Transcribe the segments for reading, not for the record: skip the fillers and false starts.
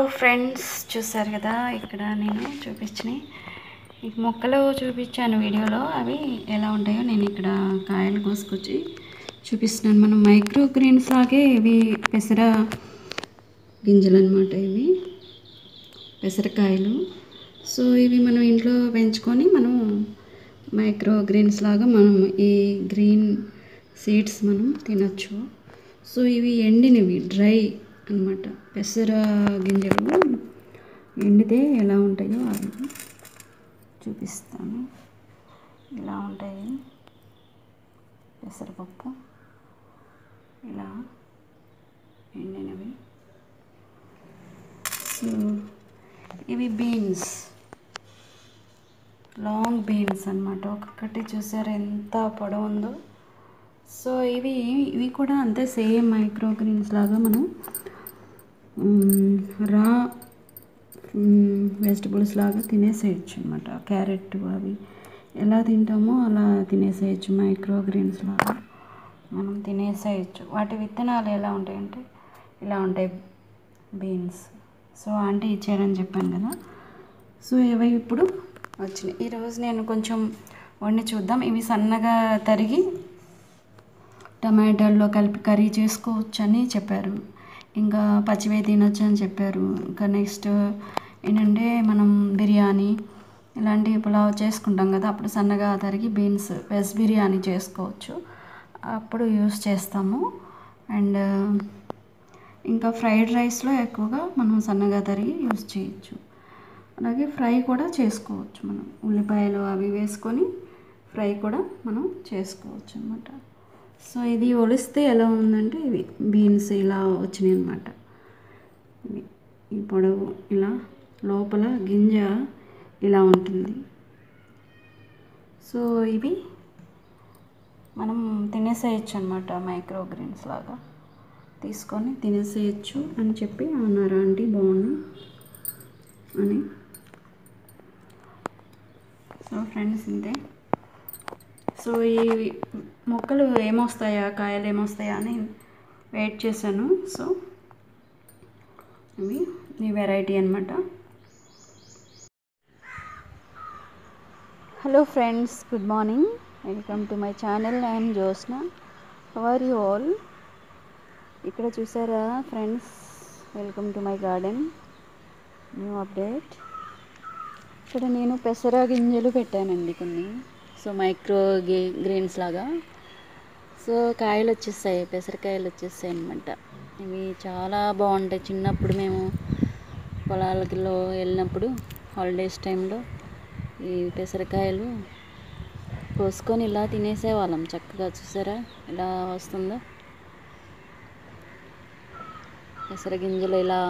Friends, చూసారు కదా ఇక్కడ నేను చూపించినవి ఈ మొక్కలు చూపించాను వీడియోలో. అవి ఎలా ఉంటాయో నేను ఇక్కడ కాయలు కోసుకొచ్చి చూపిస్తున్నాను. మనం మైక్రో గ్రీన్స్ లాగే ఇవి పెసర గింజలు అనమాట. ఇవి పెసరకాయలు. సో ఇవి మనం ఇంట్లో పెంచుకొని మనం మైక్రో గ్రీన్స్ లాగా మనం ఈ గ్రీన్ సీడ్స్ మనం తినచ్చు. సో ఇవి ఎండినవి, డ్రై అన్నమాట. పెసర గింజలు ఎండితే ఎలా ఉంటాయో అవి చూపిస్తాను. ఇలా ఉంటాయి పెసరపప్పు, ఇలా ఎండినవి. సో ఇవి బీన్స్, లాంగ్ బీన్స్ అన్నమాట. ఒక్కొక్కటి చూసారు ఎంత పొడవు ఉందో. సో ఇవి కూడా అంతే, సేమ్ మైక్రో గ్రీన్స్ లాగా మనం రా వెజిటబుల్స్ లాగా తినేసేయచ్చు అనమాట. క్యారెట్ అవి ఎలా తింటామో అలా తినేసేయచ్చు. మైక్రో గ్రీన్స్ లాగా మనం తినేసేయచ్చు. వాటి విత్తనాలు ఎలా ఉంటాయంటే ఇలా ఉంటాయి, బీన్స్. సో ఆంటీ ఇచ్చారని చెప్పాను కదా. సో ఇవి ఇప్పుడు వచ్చినాయి. ఈరోజు నేను కొంచెం వండి చూద్దాం. ఇవి సన్నగా తరిగి టమాటాల్లో కలిపి కర్రీ చేసుకోవచ్చు అని చెప్పారు. ఇంకా పచ్చివే తినొచ్చు అని చెప్పారు. ఇంకా నెక్స్ట్ ఏంటంటే మనం బిర్యానీ ఇలాంటి పులావ్ చేసుకుంటాం కదా, అప్పుడు సన్నగా తరిగి బీన్స్ వెజ్ బిర్యానీ చేసుకోవచ్చు, అప్పుడు యూస్ చేస్తాము. అండ్ ఇంకా ఫ్రైడ్ రైస్లో ఎక్కువగా మనం సన్నగా తరిగి యూస్ చేయొచ్చు. అలాగే ఫ్రై కూడా చేసుకోవచ్చు. మనం ఉల్లిపాయలు అవి వేసుకొని ఫ్రై కూడా మనం చేసుకోవచ్చు అన్నమాట. సో ఇది ఒలిస్తే ఎలా ఉందంటే ఇవి బీన్స్ ఇలా వచ్చినాయి అన్నమాట. ఈ పొడవు ఇలా, లోపల గింజ ఇలా ఉంటుంది. సో ఇవి మనం తినేసేయచ్చు అన్నమాట. మైక్రో గ్రీన్స్ లాగా తీసుకొని తినేసేయచ్చు అని చెప్పి అన్నారు ఆంటీ. బాగుంది అని. సో ఫ్రెండ్స్ ఇంతే. సో ఈ మొక్కలు ఏమొస్తాయా, కాయలు ఏమొస్తాయా అని వెయిట్ చేశాను. సో ఇవి ఈ వెరైటీ అనమాట. Hello friends, good morning. Welcome to my channel. I'm Jyotsna. How are you all? ఇక్కడ చూసారా friends, welcome to my garden. New update. ఇక్కడ నేను పెసర గింజలు పెట్టానండి కొన్ని. సో మైక్రో గ్రీన్స్ లాగా. సో కాయలు వచ్చేస్తాయి, పెసరకాయలు వచ్చేస్తాయి అన్నమాట. ఇవి చాలా బాగుంటాయి. చిన్నప్పుడు మేము పొలాలలో వెళ్ళినప్పుడు హాలిడేస్ టైంలో ఈ పెసరకాయలు కోసుకొని ఇలా తినేసేవాళ్ళం చక్కగా. చూసారా ఎలా వస్తుందో పెసర గింజలు ఇలా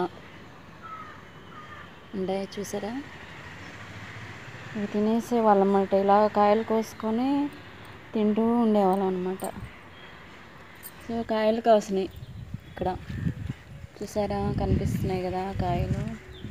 ఉంటాయి, చూసారా. ఇవి తినేసేవాళ్ళం అన్నమాట. ఇలా కాయలు కోసుకొని తింటూ ఉండేవాళ్ళం అనమాట. సో కాయలు కాసినాయి ఇక్కడ, చూసారా, కనిపిస్తున్నాయి కదా కాయలు.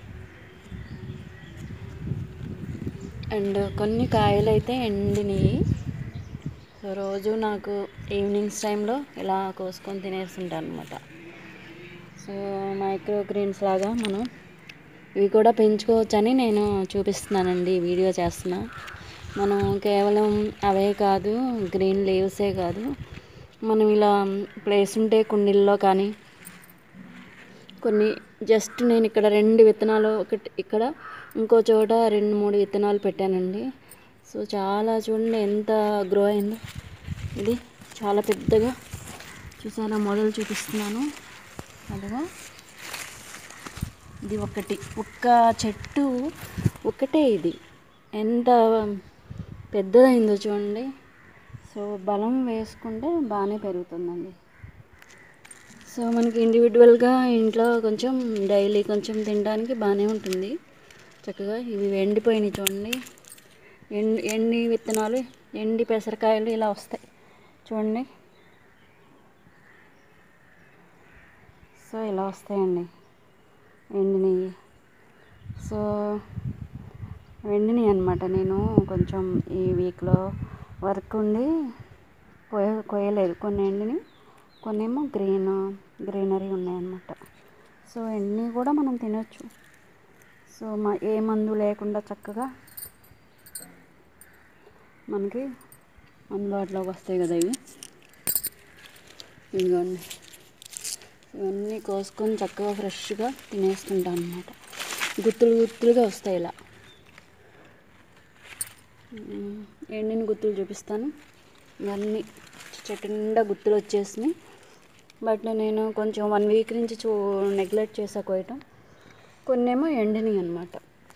అండ్ కొన్ని కాయలు అయితే ఎండినాయి. సో రోజు నాకు ఈవినింగ్స్ టైంలో ఇలా కోసుకొని తినేస్తుంటాను అనమాట. సో మైక్రో గ్రీన్స్ లాగా మనం ఇవి కూడా పెంచుకోవచ్చని నేను చూపిస్తున్నానండి, వీడియో చేస్తున్నా. మనం కేవలం అవే కాదు, గ్రీన్ లీవ్సే కాదు, మనం ఇలా ప్లేస్ ఉంటే కుండీల్లో కానీ కొన్ని జస్ట్ నేను ఇక్కడ 2 విత్తనాలు, ఒకటి ఇక్కడ ఇంకో చోట 2-3 విత్తనాలు పెట్టానండి. సో చాలా చూడండి ఎంత గ్రో అయిందో. ఇది చాలా పెద్దగా, చూసారా, మొదలు చూపిస్తున్నాను అదిగా. ఇది ఒక్క చెట్టు ఒకటే, ఇది ఎంత పెద్దదైందో చూడండి. సో బలం వేసుకుంటే బాగానే పెరుగుతుందండి. సో మనకి ఇండివిజువల్గా ఇంట్లో కొంచెం డైలీ కొంచెం తినడానికి బాగానే ఉంటుంది చక్కగా. ఇవి ఎండిపోయినాయి చూడండి, ఎండి విత్తనాలు, ఎండి పెసరకాయలు ఇలా వస్తాయి చూడండి. సో ఇలా వస్తాయండి ఎండినవి. సో ఎండినవి అనమాట. నేను కొంచెం ఈ వీక్లో వర్క్ ఉండి కొయ్యలేదు. కొన్ని ఎండినవి, కొన్ని ఏమో గ్రీనరీ ఉన్నాయన్నమాట. సో ఎన్ని కూడా మనం తినొచ్చు. సో ఏ మందు లేకుండా చక్కగా మనకి అందుబాటులోకి వస్తాయి కదా ఇదిగోండి. ఇవన్నీ కోసుకొని చక్కగా ఫ్రెష్గా తినేసుకుంటాం అన్నమాట. గుత్తులు గుత్తులుగా వస్తాయి ఇలా. ఎండిన గుత్తులు చూపిస్తాను. ఇవన్నీ చెట్టు నిండా గుత్తులు వచ్చేసినాయి. బట్ నేను కొంచెం 1 వీక్ నుంచి నెగ్లెక్ట్ చేసా కోయటం. కొన్నేమో ఎండినాయి అన్నమాట.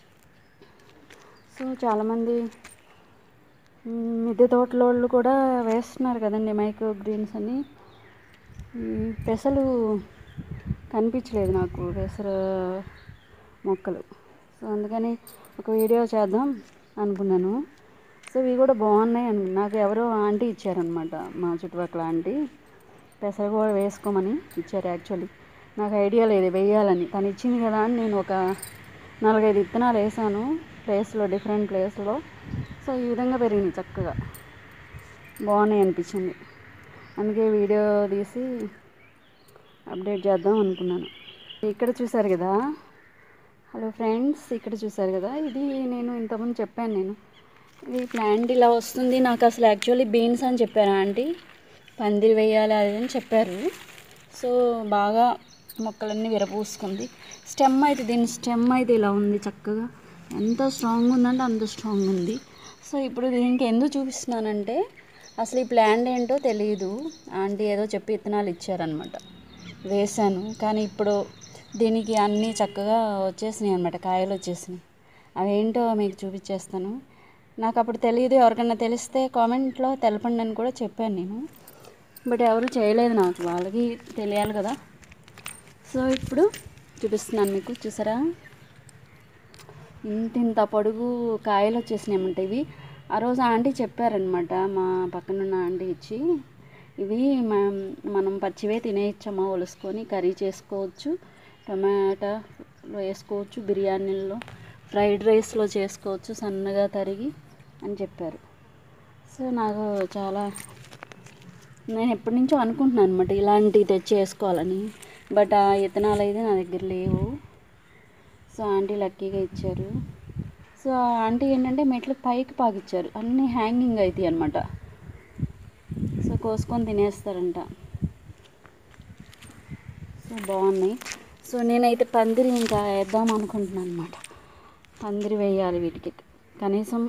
సో చాలామంది మిద్దె తోటలోళ్ళు కూడా వేస్తున్నారు కదండి మైక్రో గ్రీన్స్ అని. పెసలు కనిపించలేదు నాకు, పెసర మొక్కలు. సో అందుకని ఒక వీడియో చేద్దాం అనుకున్నాను. సో ఇవి కూడా బాగున్నాయి నాకు ఎవరో ఆంటీ ఇచ్చారనమాట, మా చుట్టుపక్కల ఆంటీ. పెసర కూడా వేసుకోమని ఇచ్చారు. యాక్చువల్లీ నాకు ఐడియా లేదు వేయాలని, తను ఇచ్చింది కదా అని నేను ఒక 4-5 విత్తనాలు వేసాను ప్లేస్లో, డిఫరెంట్ ప్లేస్లో. సో ఈ విధంగా పెరిగినాయి చక్కగా, బాగున్నాయి అనిపించింది. అందుకే వీడియో తీసి అప్డేట్ చేద్దాం అనుకున్నాను. ఇక్కడ చూసారు కదా, హలో ఫ్రెండ్స్, ఇక్కడ చూసారు కదా, ఇది నేను ఇంతకుముందు చెప్పాను. ఇది ప్లాంట్ ఇలా వస్తుంది. నాకు అసలు యాక్చువల్లీ బీన్స్ అని చెప్పారు ఆంటీ, పందిరి వేయాలి అది అని చెప్పారు. సో బాగా మొక్కలన్నీ విరపూసుకుంది. స్టెమ్ అయితే, దీని స్టెమ్ అయితే ఇలా ఉంది చక్కగా. ఎంత స్ట్రాంగ్ ఉందంటే అంత స్ట్రాంగ్ ఉంది. సో ఇప్పుడు దీనికి ఎందుకు చూపిస్తున్నానంటే, అసలు ఈ ప్లాంట్ ఏంటో తెలియదు. ఆంటీ ఏదో చెప్పి విత్తనాలు ఇచ్చారనమాట, వేసాను. కానీ ఇప్పుడు దీనికి అన్నీ చక్కగా వచ్చేసినాయి అనమాట, కాయలు వచ్చేసినాయి. అవేంటో మీకు చూపించేస్తాను. నాకు అప్పుడు తెలియదు, ఎవరికైనా తెలిస్తే కామెంట్లో తెలపండి అని కూడా చెప్పాను నేను. బట్ ఎవరు చేయలేదు, నాకు వాళ్ళకి తెలియాలి కదా. సో ఇప్పుడు చూపిస్తున్నాను మీకు. చూసారా, ఇంత పొడుగు కాయలు వచ్చేసినాయి అన్నమాట. ఇవి ఆ రోజు ఆంటీ చెప్పారనమాట, మా పక్కనున్న ఆంటీ ఇచ్చి, ఇవి మనం పచ్చివే తినేయచ్చమ్మా, ఒలుసుకొని కర్రీ చేసుకోవచ్చు, టమాటాలో వేసుకోవచ్చు, బిర్యానీల్లో, ఫ్రైడ్ రైస్లో చేసుకోవచ్చు సన్నగా తరిగి అని చెప్పారు. సో నాకు చాలా, నేను ఎప్పటి నుంచో అనుకుంటున్నాను అనమాట ఇలాంటివి తెచ్చి వేసుకోవాలని. బట్ ఆ విత్తనాలు అయితే నా దగ్గర లేవు. సో ఆంటీ లక్కీగా ఇచ్చారు. సో ఆంటీ ఏంటంటే మెట్లు పైకి పాకిచ్చారు, అన్నీ హ్యాంగింగ్ అవుతాయి అనమాట. సో కోసుకొని తినేస్తారంట. సో బాగున్నాయి. సో నేనైతే పందిరి ఇంకా వేద్దాం అనుకుంటున్నాను అనమాట. పందిరి వేయాలి వీటికి. కనీసం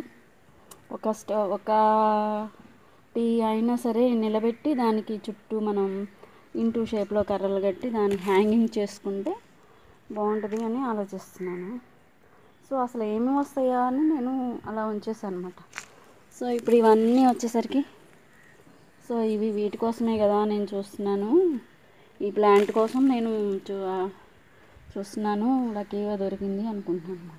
ఒకటి అయినా సరే నిలబెట్టి దానికి చుట్టూ మనం ఇంటూ షేప్లో కర్రలు కట్టి దాన్ని హ్యాంగింగ్ చేసుకుంటే బాగుంటుంది అని ఆలోచిస్తున్నాను. సో అసలు ఏమేమి వస్తాయా అని నేను అలా ఉంచేసాను అనమాట. సో ఇప్పుడు ఇవన్నీ వచ్చేసరికి, సో ఇవి వీటి కోసమే కదా నేను చూస్తున్నాను, ఈ ప్లాంట్ కోసం నేను చూస్తున్నాను. లక్కీగా దొరికింది అనుకుంటున్నాను అనమాట.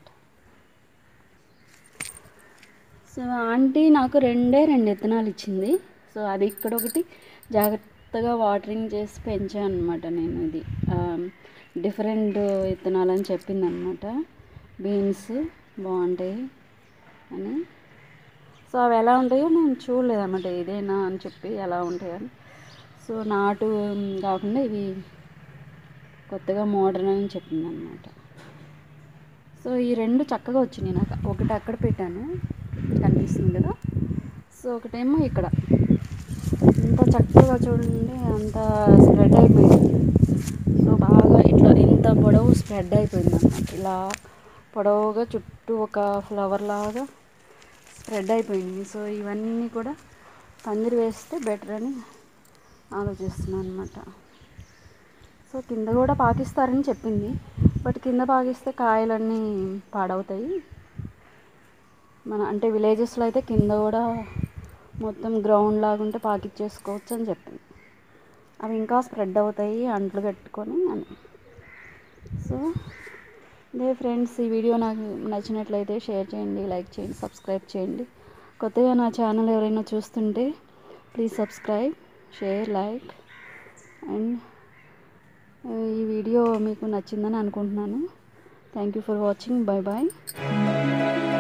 సో ఆంటీ నాకు 2 విత్తనాలు ఇచ్చింది. సో అది ఇక్కడ ఒకటి జాగ్రత్తగా వాటరింగ్ చేసి పెంచాను అనమాట నేను. ఇది డిఫరెంట్ విత్తనాలని చెప్పింది అనమాట, బీన్స్ బాగుంటాయి అని. సో అవి ఎలా ఉంటాయో నేను చూడలేదన్నమాట, ఇదేనా అని చెప్పి ఎలా ఉంటాయని. సో నాటు కాకుండా ఇవి కొత్తగా మోడర్న్ అని చెప్పింది అనమాట. సో ఈ 2 చక్కగా వచ్చినాయి నాకు. ఒకటి అక్కడ పెట్టాను, కనిపిస్తుంది కదా. సో ఒకటేమో ఇక్కడ. ఇంత చక్కగా చూడండి, అంత స్ప్రెడ్ అయిపోయింది. సో బాగా ఇట్లా ఇంత పొడవు స్ప్రెడ్ అయిపోయింది అన్నమాట. ఇలా పొడవుగా చుట్టూ ఒక ఫ్లవర్ లాగా స్ప్రెడ్ అయిపోయింది. సో ఇవన్నీ కూడా పందిరి వేస్తే బెటర్ అని ఆలోచిస్తున్నాను అనమాట. సో కింద కూడా పాకిస్తారని చెప్పింది. బట్ కింద పాకిస్తే కాయలన్నీ పాడవుతాయి. అంటే విలేజెస్లో అయితే కింద కూడా మొత్తం గ్రౌండ్ లాగా ఉంటే పాకిచ్చేసుకోవచ్చు అని చెప్పింది. అవి ఇంకా స్ప్రెడ్ అవుతాయి అంట్లు కట్టుకొని అని. సో అదే ఫ్రెండ్స్, ఈ వీడియో నాకు నచ్చినట్లయితే షేర్ చేయండి, లైక్ చేయండి, సబ్స్క్రైబ్ చేయండి. కొత్తగా నా ఛానల్ ఎవరైనా చూస్తుంటే please subscribe, share, like. And ఈ వీడియో మీకు నచ్చిందని అనుకుంటున్నాను. Thank you for watching. Bye bye.